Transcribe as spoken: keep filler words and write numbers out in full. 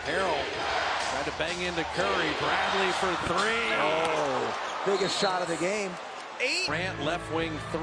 Harrell tried to bang into Curry. Bradley for three. Oh, biggest shot of the game. Eight. Durant left wing three.